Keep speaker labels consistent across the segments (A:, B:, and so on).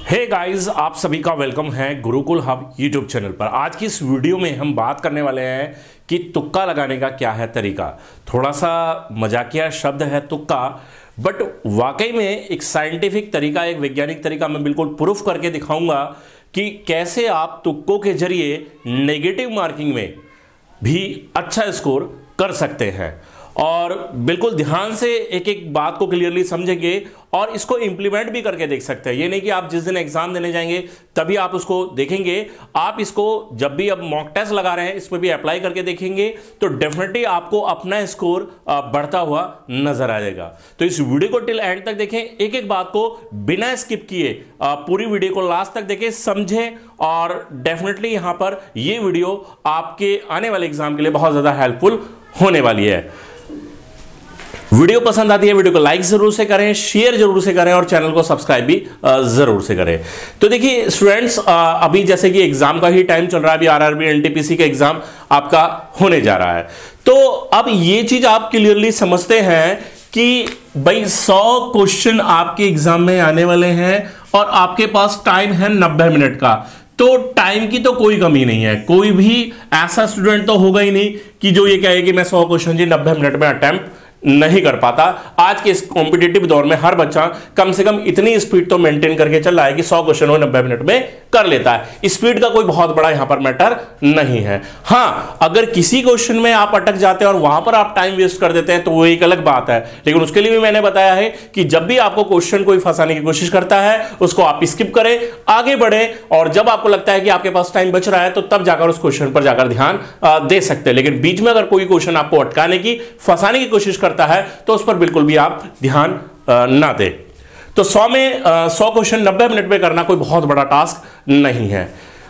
A: Hey guys, आप सभी का वेलकम है गुरुकुल हब यूट्यूब चैनल पर। आज की इस वीडियो में हम बात करने वाले हैं कि तुक्का लगाने का क्या है तरीका। थोड़ा सा मजाकिया शब्द है तुक्का, बट वाकई में एक साइंटिफिक तरीका, एक वैज्ञानिक तरीका मैं बिल्कुल प्रूफ करके दिखाऊंगा कि कैसे आप तुक्कों के जरिए नेगेटिव मार्किंग में भी अच्छा स्कोर कर सकते हैं। और बिल्कुल ध्यान से एक एक बात को क्लियरली समझेंगे और इसको इंप्लीमेंट भी करके देख सकते हैं। ये नहीं कि आप जिस दिन एग्जाम देने जाएंगे तभी आप उसको देखेंगे, आप इसको जब भी अब मॉक टेस्ट लगा रहे हैं इसमें भी अप्लाई करके देखेंगे तो डेफिनेटली आपको अपना स्कोर बढ़ता हुआ नजर आ जाएगा। तो इस वीडियो को टिल एंड तक देखें, एक एक बात को बिना स्किप किए पूरी वीडियो को लास्ट तक देखें, समझें और डेफिनेटली यहां पर यह वीडियो आपके आने वाले एग्जाम के लिए बहुत ज्यादा हेल्पफुल होने वाली है। वीडियो पसंद आती है वीडियो को लाइक जरूर से करें, शेयर जरूर से करें और चैनल को सब्सक्राइब भी जरूर से करें। तो देखिए स्टूडेंट्स, अभी जैसे कि एग्जाम का ही टाइम चल रहा है, अभी आरआरबी एनटीपीसी का एग्जाम आपका होने जा रहा है। तो अब ये चीज आप क्लियरली समझते हैं कि भाई 100 क्वेश्चन आपके एग्जाम में आने वाले हैं और आपके पास टाइम है 90 मिनट का। तो टाइम की तो कोई कमी नहीं है, कोई भी ऐसा स्टूडेंट तो होगा ही नहीं कि जो ये कहे कि मैं 100 क्वेश्चन जी 90 मिनट में अटेम्प्ट नहीं कर पाता। आज के इस कॉम्पिटिटिव दौर में हर बच्चा कम से कम इतनी स्पीड तो मेंटेन करके चल रहा है कि 100 क्वेश्चन वो 90 मिनट में कर लेता है। स्पीड का कोई बहुत बड़ा यहां पर मैटर नहीं है। हां, अगर किसी क्वेश्चन में आप अटक जाते हैं और वहां पर आप टाइम वेस्ट कर देते हैं तो वो एक अलग बात है, लेकिन उसके लिए भी मैंने बताया है कि जब भी आपको क्वेश्चन कोई फंसाने की कोशिश करता है उसको आप स्किप करें, आगे बढ़े और जब आपको लगता है कि आपके पास टाइम बच रहा है तो तब जाकर उस क्वेश्चन पर जाकर ध्यान दे सकते हैं। लेकिन बीच में अगर कोई क्वेश्चन आपको अटकाने की, फंसाने की कोशिश करता है तो उस पर बिल्कुल भी आप ध्यान ना दें। तो 100 में 100 क्वेश्चन 90 मिनट में करना कोई बहुत बड़ा टास्क नहीं है।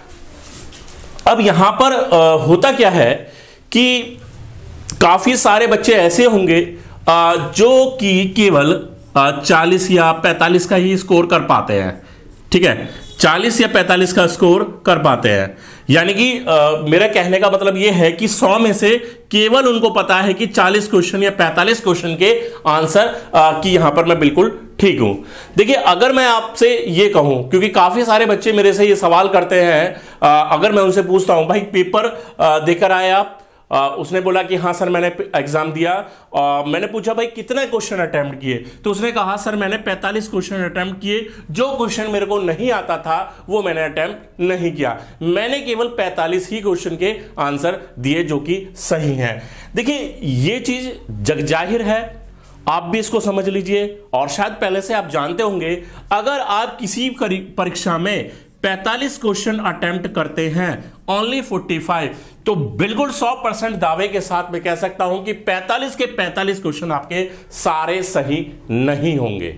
A: अब यहां पर होता क्या है कि काफी सारे बच्चे ऐसे होंगे जो कि केवल 40 या 45 का ही स्कोर कर पाते हैं। ठीक है, 40 या 45 का स्कोर कर पाते हैं, यानी कि मेरा कहने का मतलब यह है कि 100 में से केवल उनको पता है कि 40 क्वेश्चन या 45 क्वेश्चन के आंसर कि यहां पर मैं बिल्कुल ठीक हूं। देखिए, अगर मैं आपसे ये कहूं, क्योंकि काफी सारे बच्चे मेरे से ये सवाल करते हैं, अगर मैं उनसे पूछता हूं भाई पेपर देकर आए आप, उसने बोला कि हाँ सर मैंने एग्जाम दिया। मैंने पूछा भाई कितने क्वेश्चन अटेम्प्ट किए, तो उसने कहा सर मैंने 45 क्वेश्चन अटेम्प्ट किए, जो क्वेश्चन मेरे को नहीं आता था वो मैंने अटेम्प्ट नहीं किया, मैंने केवल 45 ही क्वेश्चन के आंसर दिए जो कि सही हैं। देखिए ये चीज जगजाहिर है, आप भी इसको समझ लीजिए और शायद पहले से आप जानते होंगे, अगर आप किसी परीक्षा में 45 क्वेश्चन अटेम्प्ट करते हैं ओनली 45, तो बिल्कुल 100% दावे के साथ मैं कह सकता हूं कि 45 के 45 क्वेश्चन आपके सारे सही नहीं होंगे।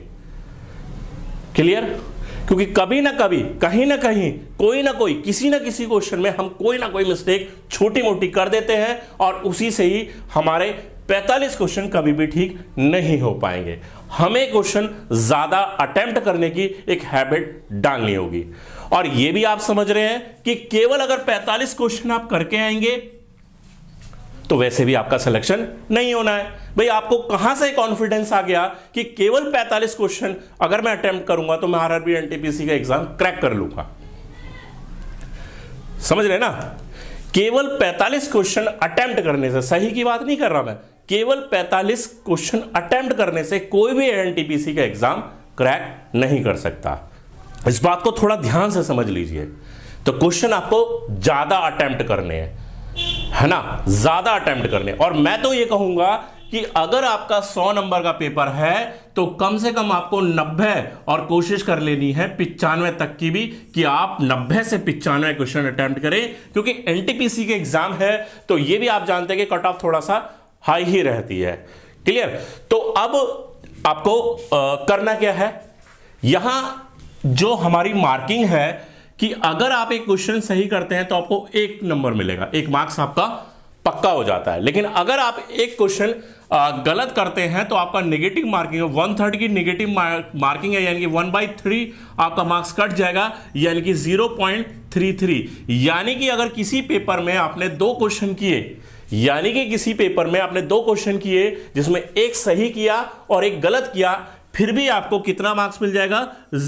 A: क्लियर? क्योंकि कभी ना कभी, कहीं ना कहीं, कोई ना कोई, किसी ना किसी क्वेश्चन में हम कोई ना कोई मिस्टेक छोटी मोटी कर देते हैं और उसी से ही हमारे 45 क्वेश्चन कभी भी ठीक नहीं हो पाएंगे। हमें क्वेश्चन ज्यादा अटेम्प्ट करने की एक हैबिट डालनी होगी। और यह भी आप समझ रहे हैं कि केवल अगर 45 क्वेश्चन आप करके आएंगे तो वैसे भी आपका सिलेक्शन नहीं होना है। भाई आपको कहां से कॉन्फिडेंस आ गया कि केवल 45 क्वेश्चन अगर मैं अटेम्प्ट करूंगा तो मैं आरआरबी एनटीपीसी का एग्जाम क्रैक कर लूंगा? समझ रहे ना? केवल 45 क्वेश्चन अटेम्प्ट करने से, सही की बात नहीं कर रहा मैं, केवल 45 क्वेश्चन अटेम्प्ट करने से कोई भी एनटीपीसी का एग्जाम क्रैक नहीं कर सकता। इस बात को थोड़ा ध्यान से समझ लीजिए। तो क्वेश्चन आपको ज्यादा अटेम्प्ट करने हैं, है ना, ज्यादा अटेम्प्ट करने। और मैं तो ये कहूंगा कि अगर आपका 100 नंबर का पेपर है तो कम से कम आपको 90 और कोशिश कर लेनी है 95 तक की भी, कि आप 90 से 95 क्वेश्चन अटेम्प्ट करें, क्योंकि एनटीपीसी के एग्जाम है तो ये भी आप जानते हैं कि कट ऑफ थोड़ा सा हाई ही रहती है। क्लियर? तो अब आपको करना क्या है, यहां जो हमारी मार्किंग है कि अगर आप एक क्वेश्चन सही करते हैं तो आपको 1 नंबर मिलेगा, 1 मार्क्स आपका पक्का हो जाता है। लेकिन अगर आप एक क्वेश्चन गलत करते हैं तो आपका नेगेटिव मार्किंग है, 1/3 की नेगेटिव मार्किंग है, यानी कि 1/3 आपका मार्क्स कट जाएगा, यानी कि 0.33। यानी कि अगर किसी पेपर में आपने 2 क्वेश्चन किए, यानी कि किसी पेपर में आपने 2 क्वेश्चन किए जिसमें एक सही किया और एक गलत किया, फिर भी आपको कितना मार्क्स मिल जाएगा,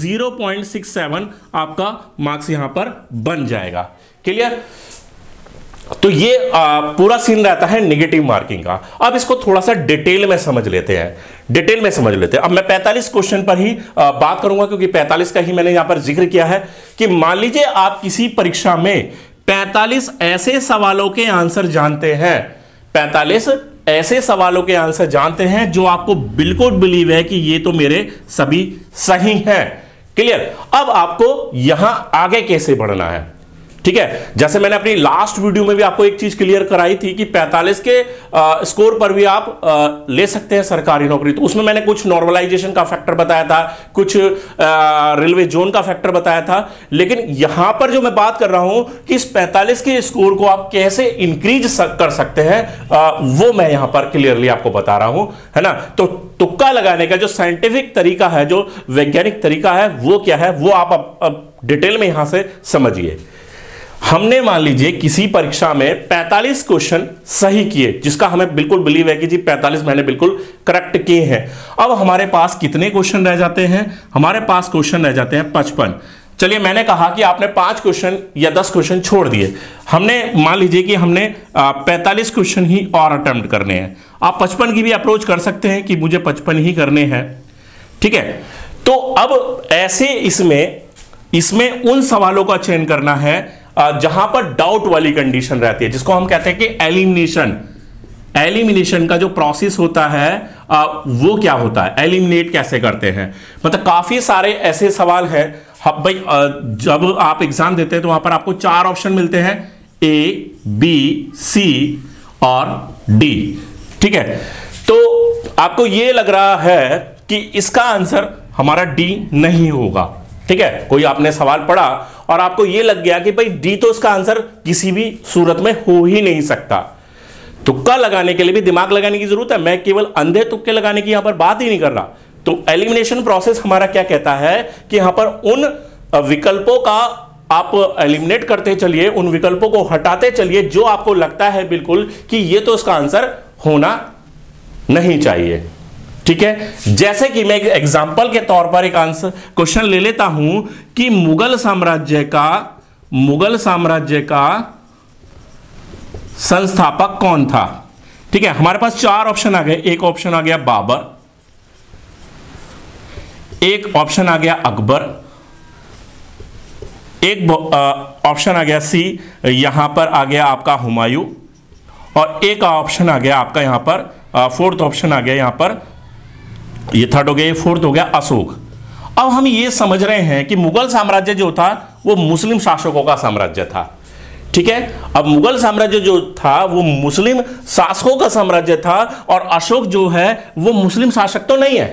A: 0.67 आपका मार्क्स यहां पर बन जाएगा। क्लियर? तो ये पूरा सीन रहता है नेगेटिव मार्किंग का। अब इसको थोड़ा सा डिटेल में समझ लेते हैं, डिटेल में समझ लेते हैं। अब मैं 45 क्वेश्चन पर ही बात करूंगा, क्योंकि 45 का ही मैंने यहां पर जिक्र किया है कि मान लीजिए आप किसी परीक्षा में 45 ऐसे सवालों के आंसर जानते हैं, 45 ऐसे सवालों के आंसर जानते हैं जो आपको बिल्कुल बिलीव है कि ये तो मेरे सभी सही हैं। क्लियर? अब आपको यहां आगे कैसे बढ़ना है, ठीक है? जैसे मैंने अपनी लास्ट वीडियो में भी आपको एक चीज क्लियर कराई थी कि 45 के स्कोर पर भी आप ले सकते हैं सरकारी नौकरी। तो उसमें मैंने कुछ नॉर्मलाइजेशन का फैक्टर बताया था, कुछ रेलवे जोन का फैक्टर बताया था। लेकिन यहां पर जो मैं बात कर रहा हूं कि इस 45 के स्कोर को आप कैसे इंक्रीज कर सकते हैं, वो मैं यहां पर क्लियरली आपको बता रहा हूं, है ना? तो तुक्का लगाने का जो साइंटिफिक तरीका है, जो वैज्ञानिक तरीका है, वो क्या है, वो आप अब डिटेल में यहां से समझिए। हमने मान लीजिए किसी परीक्षा में 45 क्वेश्चन सही किए, जिसका हमें बिल्कुल बिलीव है कि जी 45 मैंने बिल्कुल करेक्ट किए हैं। अब हमारे पास कितने क्वेश्चन रह जाते हैं? हमारे पास क्वेश्चन रह जाते हैं 55। चलिए, मैंने कहा कि आपने 5 क्वेश्चन या 10 क्वेश्चन छोड़ दिए। हमने मान लीजिए कि हमने 45 क्वेश्चन ही और अटेम्प्ट करने हैं। आप 55 की भी अप्रोच कर सकते हैं कि मुझे 55 ही करने हैं, ठीक है? तो अब ऐसे इसमें उन सवालों का चयन करना है जहां पर डाउट वाली कंडीशन रहती है, जिसको हम कहते हैं कि एलिमिनेशन का जो प्रोसेस होता है वो क्या होता है, एलिमिनेट कैसे करते हैं। मतलब काफी सारे ऐसे सवाल हैं भाई, जब आप एग्जाम देते हैं तो वहां पर आपको 4 ऑप्शन मिलते हैं, ए, बी, सी और डी, ठीक है? तो आपको यह लग रहा है कि इसका आंसर हमारा डी नहीं होगा, ठीक है? कोई आपने सवाल पढ़ा और आपको यह लग गया कि भाई डी तो इसका आंसर किसी भी सूरत में हो ही नहीं सकता। तुक्का लगाने के लिए भी दिमाग लगाने की जरूरत है। मैं केवल अंधे तुक्के लगाने की यहां पर बात ही नहीं कर रहा। तो एलिमिनेशन प्रोसेस हमारा क्या कहता है कि यहां पर उन विकल्पों का आप एलिमिनेट करते चलिए, उन विकल्पों को हटाते चलिए जो आपको लगता है बिल्कुल कि ये तो इसका आंसर होना नहीं चाहिए, ठीक है? जैसे कि मैं एक एग्जांपल के तौर पर एक आंसर क्वेश्चन ले लेता हूं कि मुगल साम्राज्य का संस्थापक कौन था, ठीक है? हमारे पास 4 ऑप्शन आ गए। एक ऑप्शन आ गया बाबर, एक ऑप्शन आ गया अकबर, एक ऑप्शन आ गया सी, यहां पर आ गया आपका हुमायूं, और एक ऑप्शन आ गया आपका यहां पर फोर्थ ऑप्शन आ गया यहां पर, ये थर्ड हो गया, ये फोर्थ हो गया अशोक। अब हम ये समझ रहे हैं कि मुगल साम्राज्य जो था वो मुस्लिम शासकों का साम्राज्य था, ठीक है? अब मुगल साम्राज्य जो था वो मुस्लिम शासकों का साम्राज्य था, और अशोक जो है वो मुस्लिम शासक तो नहीं है,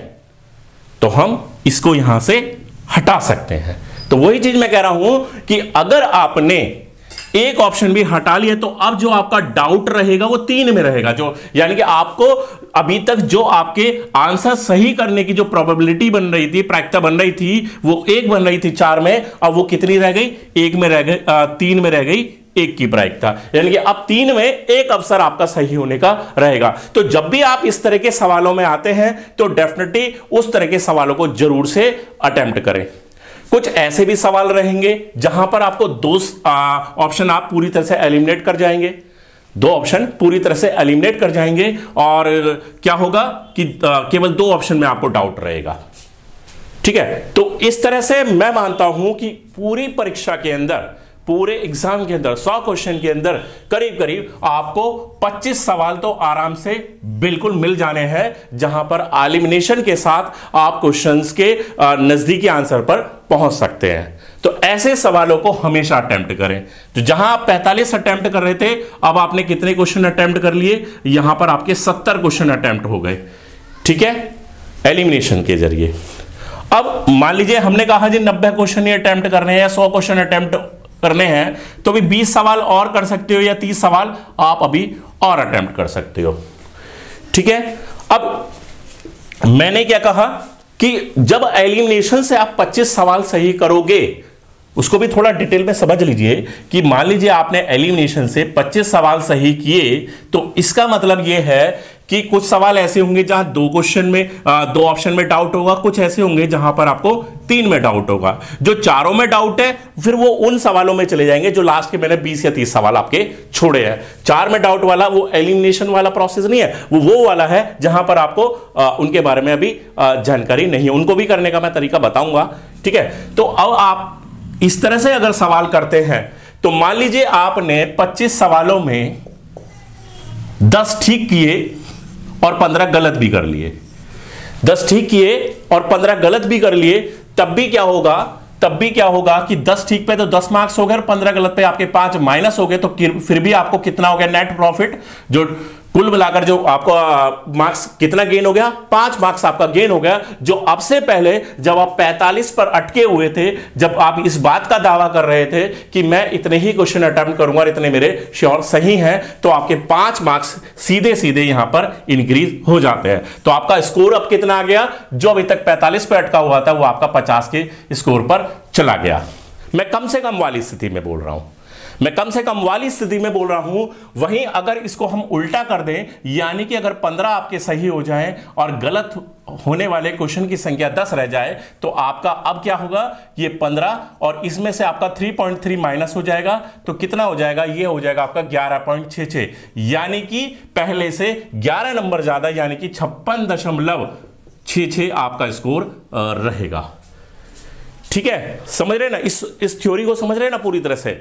A: तो हम इसको यहां से हटा सकते हैं। तो वही चीज मैं कह रहा हूं कि अगर आपने एक ऑप्शन भी हटा लिया तो अब जो आपका डाउट रहेगा वो 3 में रहेगा, जो यानी कि आपको अभी तक जो आपके आंसर सही करने की जो प्रोबेबिलिटी बन रही थी, प्रायिकता बन रही थी, वो 1 बन रही थी 4 में, अब वो कितनी रह गई? 1 में रह गई, 3 में रह गई 1 की प्रायिकता, यानी कि अब 3 में 1 अवसर आपका सही होने का रहेगा। तो जब भी आप इस तरह के सवालों में आते हैं तो डेफिनेटली उस तरह के सवालों को जरूर से अटेम्प्ट करें। कुछ ऐसे भी सवाल रहेंगे जहां पर आपको 2 ऑप्शन आप पूरी तरह से एलिमिनेट कर जाएंगे, 2 ऑप्शन पूरी तरह से एलिमिनेट कर जाएंगे, और क्या होगा कि केवल 2 ऑप्शन में आपको डाउट रहेगा, ठीक है? तो इस तरह से मैं मानता हूं कि पूरी परीक्षा के अंदर, पूरे एग्जाम के अंदर 100 क्वेश्चन के अंदर करीब करीब आपको 25 सवाल तो आराम से बिल्कुल मिल जाने हैं, जहां पर एलिमिनेशन के साथ आप क्वेश्चंस के नजदीकी आंसर पर पहुंच सकते हैं। तो ऐसे सवालों को हमेशा अटेम्प्ट करें। तो जहां आप 45 अटेम्प्ट कर रहे थे, अब आपने कितने क्वेश्चन अटेम्प्ट कर लिए? यहां पर आपके 70 क्वेश्चन अटेम्प्ट हो गए, ठीक है, एलिमिनेशन के जरिए। अब मान लीजिए हमने कहा जी 90 क्वेश्चन ही अटेम्प्ट करने हैं या 100 क्वेश्चन अटेम्प्ट करने हैं, तो भी 20 सवाल और कर सकते हो या 30 सवाल आप अभी और अटेम्प्ट कर सकते हो, ठीक है? अब मैंने क्या कहा कि जब एलिमिनेशन से आप 25 सवाल सही करोगे, उसको भी थोड़ा डिटेल में समझ लीजिए कि मान लीजिए आपने एलिमिनेशन से 25 सवाल सही किए, तो इसका मतलब यह है कि कुछ सवाल ऐसे होंगे जहां दो ऑप्शन में डाउट होगा, कुछ ऐसे होंगे जहां पर आपको 3 में डाउट होगा। जो चारों में डाउट है फिर वो उन सवालों में चले जाएंगे जो लास्ट के मैंने 20 या 30 सवाल आपके छोड़े हैं। 4 में डाउट वाला वो एलिमिनेशन वाला प्रोसेस नहीं है, वो वाला है जहां पर आपको उनके बारे में अभी जानकारी नहीं है, उनको भी करने का मैं तरीका बताऊंगा। ठीक है, तो अब आप इस तरह से अगर सवाल करते हैं तो मान लीजिए आपने 25 सवालों में 10 ठीक किए और 15 गलत भी कर लिए, 10 ठीक किए और 15 गलत भी कर लिए, तब भी क्या होगा कि 10 ठीक पे तो 10 मार्क्स हो गए और 15 गलत पे आपके 5 माइनस हो गए, तो फिर भी आपको कितना हो गया नेट प्रॉफिट, जो कुल मिलाकर जो आपको मार्क्स कितना गेन हो गया, 5 मार्क्स आपका गेन हो गया। जो अब से पहले जब आप 45 पर अटके हुए थे, जब आप इस बात का दावा कर रहे थे कि मैं इतने ही क्वेश्चन अटेम्प्ट करूंगा और इतने मेरे श्योर सही हैं, तो आपके 5 मार्क्स सीधे सीधे यहां पर इंक्रीज हो जाते हैं। तो आपका स्कोर अब कितना आ गया, जो अभी तक 45 पर अटका हुआ था वो आपका 50 के स्कोर पर चला गया। मैं कम से कम वाली स्थिति में बोल रहा हूं, वहीं अगर इसको हम उल्टा कर दें, यानी कि अगर 15 आपके सही हो जाएं और गलत होने वाले क्वेश्चन की संख्या 10 रह जाए, तो आपका अब क्या होगा, ये 15 और इसमें से आपका 3.3 माइनस हो जाएगा, तो कितना हो जाएगा, ये हो जाएगा आपका 11.66, यानी कि पहले से 11 नंबर ज्यादा, यानी कि 56.66 आपका स्कोर रहेगा। ठीक है, समझ रहे ना, इस थ्योरी को समझ रहे ना पूरी तरह से।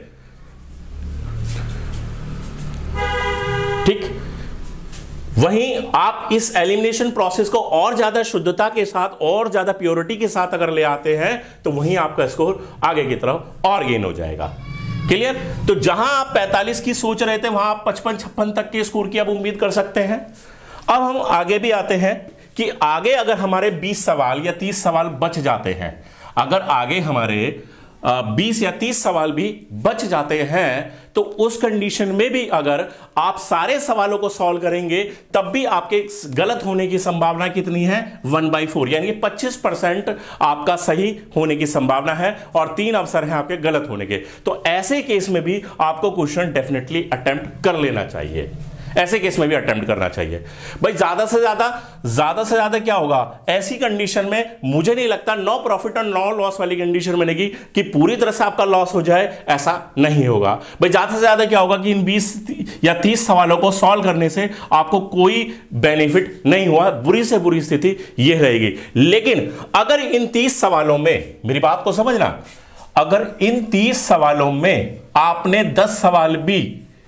A: ठीक, वहीं आप इस एलिमिनेशन प्रोसेस को और ज्यादा शुद्धता के साथ और ज्यादा प्योरिटी के साथ अगर ले आते हैं, तो वहीं आपका स्कोर आगे की तरफ और गेन हो जाएगा। क्लियर? तो जहां आप 45 की सोच रहे थे, वहां आप 55-56 तक के स्कोर की अब उम्मीद कर सकते हैं। अब हम आगे भी आते हैं कि आगे अगर हमारे 20 सवाल या 30 सवाल बच जाते हैं, अगर आगे हमारे 20 या 30 सवाल भी बच जाते हैं, तो उस कंडीशन में भी अगर आप सारे सवालों को सॉल्व करेंगे, तब भी आपके गलत होने की संभावना कितनी है, 1/4, यानी कि 25% आपका सही होने की संभावना है और 3 अवसर हैं आपके गलत होने के। तो ऐसे केस में भी आपको क्वेश्चन डेफिनेटली अटेम्प्ट कर लेना चाहिए, ऐसे केस में भी अटेम्प्ट करना चाहिए। भाई ज्यादा से ज्यादा क्या होगा, ऐसी कंडीशन में मुझे नहीं लगता 9 प्रॉफिट और 9 लॉस वाली कंडीशन बनेगी कि पूरी तरह से आपका लॉस हो जाए, ऐसा नहीं होगा। भाई ज्यादा से ज्यादा क्या होगा कि इन 20 या 30 सवालों को सॉल्व करने से आपको कोई बेनिफिट नहीं हुआ, बुरी से बुरी स्थिति यह रहेगी। लेकिन अगर इन 30 सवालों में, मेरी बात को समझना, अगर इन 30 सवालों में आपने 10 सवाल भी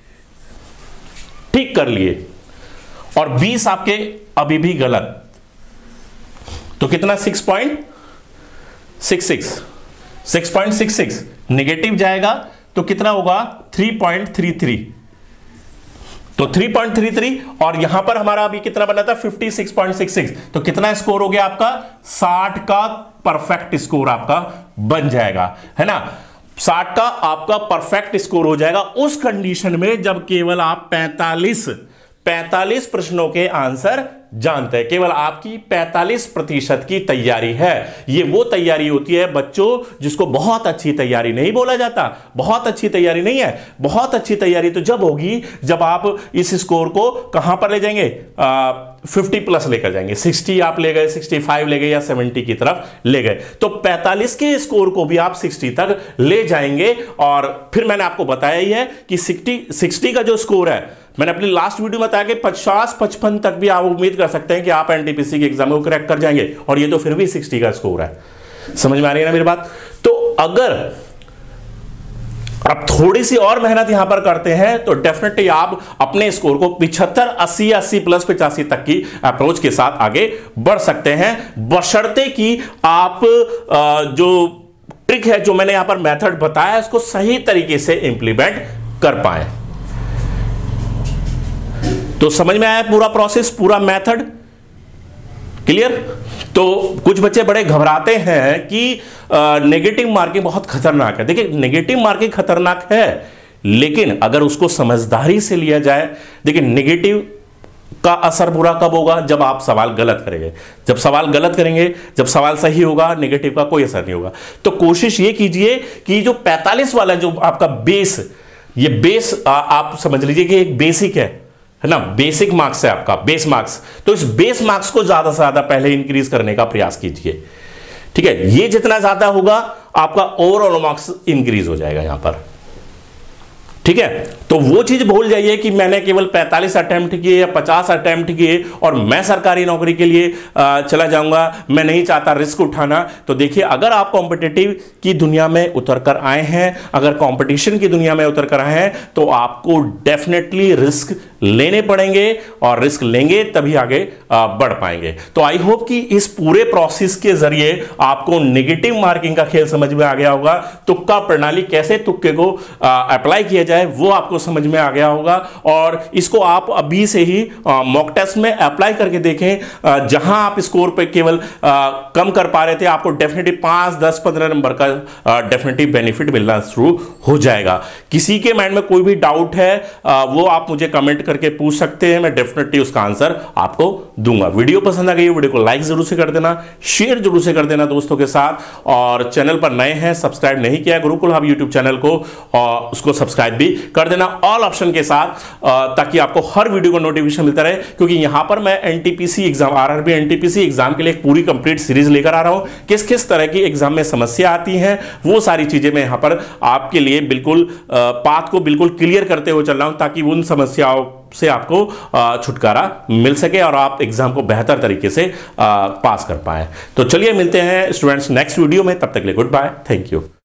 A: ठीक कर लिए और 20 आपके अभी भी गलत, तो कितना 6.66 नेगेटिव जाएगा, तो कितना होगा 3.33, तो 3.33 और यहां पर हमारा अभी कितना बना था 56.66, तो कितना स्कोर हो गया आपका 60 का परफेक्ट स्कोर आपका बन जाएगा, है ना। 60 का आपका परफेक्ट स्कोर हो जाएगा उस कंडीशन में जब केवल आप 45 प्रश्नों के आंसर जानते हैं, केवल आपकी 45% की तैयारी है। ये वो तैयारी होती है बच्चों जिसको बहुत अच्छी तैयारी नहीं बोला जाता, बहुत अच्छी तैयारी नहीं है। बहुत अच्छी तैयारी तो जब होगी जब आप इस स्कोर को कहां पर ले जाएंगे, 50 प्लस लेकर जाएंगे, 60 आप ले गए, 65 ले गए या 70 की तरफ ले गए, तो 45 के स्कोर को भी आप 60 तक ले जाएंगे। और फिर मैंने आपको बताया ही है कि 60 का जो स्कोर है, मैंने अपनी लास्ट वीडियो में बताया कि 50-55 तक भी आप उम्मीद कर सकते हैं कि आप एनटीपीसी के एग्जाम को क्रैक कर जाएंगे, और ये तो फिर भी 60 का स्कोर है। समझ में आ रही है ना मेरी बात। तो अगर आप थोड़ी सी और मेहनत यहां पर करते हैं तो डेफिनेटली आप अपने स्कोर को 75, 80, 80 प्लस 85 तक की अप्रोच के साथ आगे बढ़ सकते हैं, बशर्ते कि आप जो ट्रिक है, जो मैंने यहां पर मेथड बताया, उसको सही तरीके से इंप्लीमेंट कर पाए। तो समझ में आया पूरा प्रोसेस, पूरा मेथड क्लियर। तो कुछ बच्चे बड़े घबराते हैं कि नेगेटिव मार्किंग बहुत खतरनाक है। देखिए नेगेटिव मार्किंग खतरनाक है, लेकिन अगर उसको समझदारी से लिया जाए, देखिए नेगेटिव का असर बुरा कब होगा, जब आप सवाल गलत करेंगे। जब सवाल गलत करेंगे, जब सवाल सही होगा, नेगेटिव का कोई असर नहीं होगा। तो कोशिश ये कीजिए कि जो 45 वाला जो आपका बेस, ये बेस आप समझ लीजिए कि एक बेसिक है, है ना, बेसिक मार्क्स है आपका, बेस मार्क्स, तो इस बेस मार्क्स को ज्यादा से ज्यादा पहले इंक्रीज करने का प्रयास कीजिए। ठीक है, ये जितना ज्यादा होगा आपका ओवरऑल मार्क्स इंक्रीज हो जाएगा यहां पर। ठीक है, तो वो चीज भूल जाइए कि मैंने केवल 45 अटेम्प्ट किए या 50 अटेम्प्ट किए और मैं सरकारी नौकरी के लिए चला जाऊंगा, मैं नहीं चाहता रिस्क उठाना। तो देखिए, अगर आप कॉम्पिटिटिव की दुनिया में उतर कर आए हैं, अगर कंपटीशन की दुनिया में उतर कर आए हैं, तो आपको डेफिनेटली रिस्क लेने पड़ेंगे और रिस्क लेंगे तभी आगे बढ़ पाएंगे। तो आई होप कि इस पूरे प्रोसेस के जरिए आपको नेगेटिव मार्किंग का खेल समझ में आ गया होगा। तुक्का प्रणाली, कैसे तुक्के को अप्लाई किया जाए, वो आपको समझ में आ गया होगा। और इसको आप अभी से ही मॉक टेस्ट में अप्लाई करके देखें। जहां आप स्कोर पे केवल कम कर पा रहे थे, आपको डेफिनेटली 5, 10, 15 नंबर का डेफिनेटली बेनिफिट मिलना शुरू हो जाएगा। किसी के माइंड में कोई भी डाउट है वो आप मुझे कमेंट करके पूछ सकते हैं, मैं डेफिनेटली उसका आंसर आपको दूंगा। वीडियो पसंद आ गई, वीडियो को लाइक जरूर से कर देना, शेयर जरूर से कर देना दोस्तों के साथ। और चैनल पर नए हैं, सब्सक्राइब नहीं किया गुरुकुल हब यूट्यूब चैनल को, और उसको सब्सक्राइब भी कर देना ऑल ऑप्शन के साथ, ताकि आपको हर वीडियो का नोटिफिकेशन मिलता रहे। क्योंकि यहां पर मैं NTPC exam, RRB NTPC exam के लिए एक पूरी कंप्लीट सीरीज लेकर आ रहा हूं। किस किस तरह की एग्जाम में समस्या आती है, वो सारी चीजें मैं यहां पर आपके लिए बिल्कुल पाथ को बिल्कुल क्लियर करते हुए चल रहा हूं, ताकि उन समस्याओं से आपको छुटकारा मिल सके और आप एग्जाम को बेहतर तरीके से पास कर पाए। तो चलिए मिलते हैं स्टूडेंट्स नेक्स्ट वीडियो में, तब तक के लिए गुड बाय, थैंक यू।